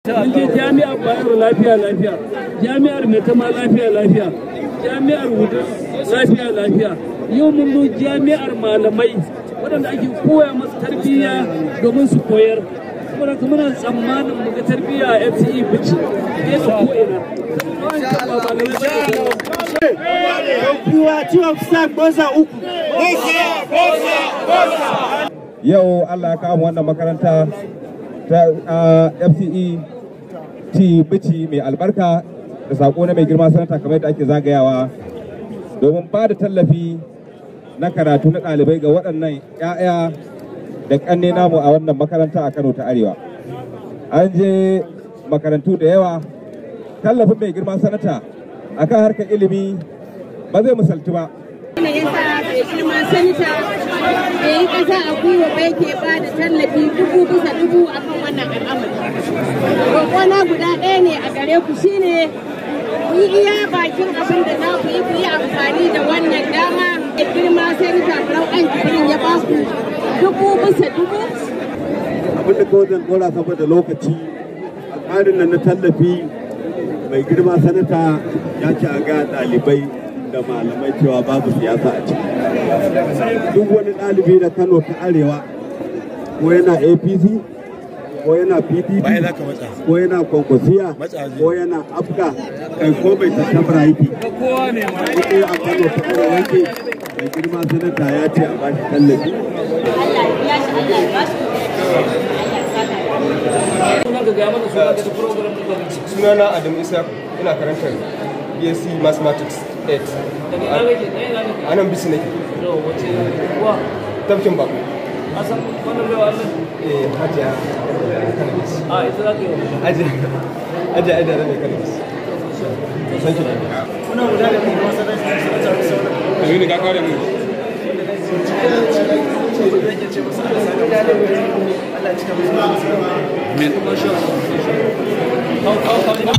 Mun je jami'ar Bayero lafiya, jami'ar Maitama lafiya, jami'ar Wudil lafiya. Yau mun zo jami'ar malamai waɗanda ake koya masu tarbiyya domin su koyar. Saboda kuma muna tsammanin mu ga tarbiyya a FCE Bichi ne da ko'ina. Yau Allah ya kawo wannan makaranta ta FCE Bichi mai albarka da sako na mai girma sanata kamar yadda ake zagayawa domin ba da tallafi na karatu na ɗalibai ga waɗannan 'ya'ya da ƙanne namu a wannan makaranta a Kano ta Arewa. An je makarantu da yawa, tallafin mai girma sanata akan harkar ilimi ba zai misaltu ba. Wannan yasa mai girma sanata da yi ƙasa a gwiwa bai ke ba da tallafi 1000 akan wannan al'amari. Roƙona guda ɗaya ne a gare ku shine yi iya bakin abin da za ku yi amfani da wannan dama da girma sanata Barau ɗan Jibrin ya ba ku 1000. Abin da kawai zan ɗora saboda lokaci a tsarin nan na tallafi mai girma sanata ya ce a ga ɗalibai da malamai cewa babu siyasa a ciki. Duk wani ɗalibi da Kano ta Arewa ko yana APC ko yana PDP ko yana Kwankwasiya ko yana Afga kai ko bai tattabara yake. Ko a Kano ta Arewa yake mai girma sanata ya ce a bashi tallafi. Sunana Adam Isa, ina karantar BSc Mathematics 8. A nan bisi nake. Tafkin bako. Asan wannan bai wannan? Hajiya Cannabis. Ita za ka yi wa? Hajiya da mai Cannabis. Thank you. Kuna guda da mai wasa da sauran. Aminu ka kawo da mu. Allah ya cika musu. Amen.